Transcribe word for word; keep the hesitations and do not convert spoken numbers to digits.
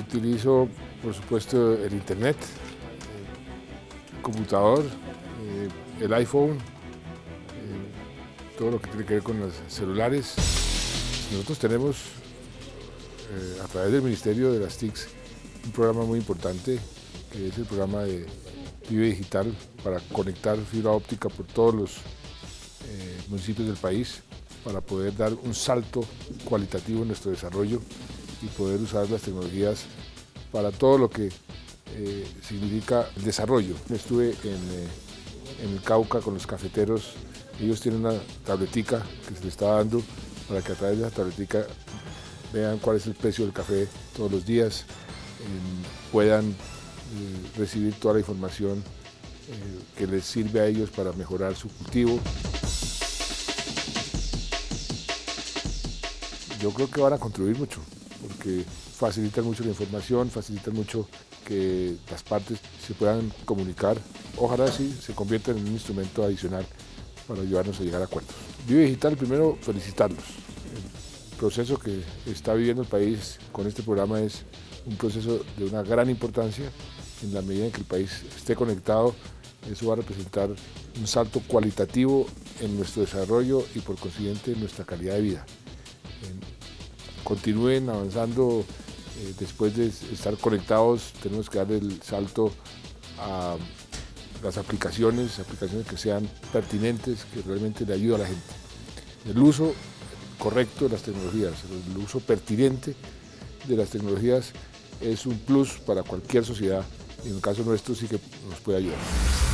Utilizo, por supuesto, el internet, el computador, eh, el iPhone, eh, todo lo que tiene que ver con los celulares. Nosotros tenemos, eh, a través del Ministerio de las T I Cs, un programa muy importante, que es el programa de Vive Digital, para conectar fibra óptica por todos los eh, municipios del país, para poder dar un salto cualitativo en nuestro desarrollo y poder usar las tecnologías para todo lo que eh, significa el desarrollo. Estuve en, eh, en el Cauca con los cafeteros. Ellos tienen una tabletica que se les está dando para que a través de esa tabletica vean cuál es el precio del café todos los días, eh, puedan eh, recibir toda la información eh, que les sirve a ellos para mejorar su cultivo. Yo creo que van a contribuir mucho, porque facilitan mucho la información, facilitan mucho que las partes se puedan comunicar. Ojalá sí se convierta en un instrumento adicional para ayudarnos a llegar a acuerdos. Vive Digital, primero felicitarlos. El proceso que está viviendo el país con este programa es un proceso de una gran importancia. En la medida en que el país esté conectado, eso va a representar un salto cualitativo en nuestro desarrollo y por consiguiente en nuestra calidad de vida. Continúen avanzando, eh, después de estar conectados tenemos que dar el salto a las aplicaciones, aplicaciones que sean pertinentes, que realmente le ayuden a la gente. El uso correcto de las tecnologías, el uso pertinente de las tecnologías es un plus para cualquier sociedad y en el caso nuestro sí que nos puede ayudar.